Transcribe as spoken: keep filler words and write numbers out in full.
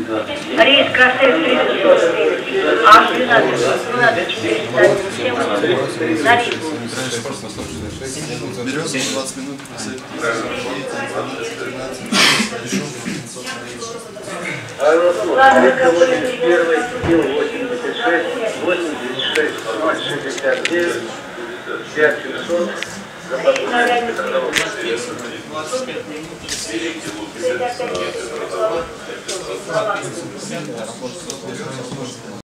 Рейс Красавец тридцать сорок девять, аж двенадцать, двенадцать четыреста, всем на рейс. Береза двадцать минут. Первый, восемьдесят шесть, восемьдесят шесть, ноль шестьдесят девять, пять семьсот.